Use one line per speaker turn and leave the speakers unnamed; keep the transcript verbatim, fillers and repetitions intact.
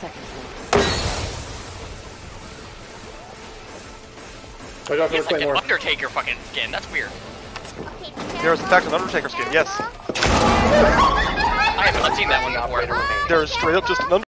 seconds left.
I got
It's
to
like
play
an
more.
Undertaker fucking skin. That's weird.
Okay,
There's attack an Undertaker skin, yes.
I haven't seen that one before.
There's straight up just an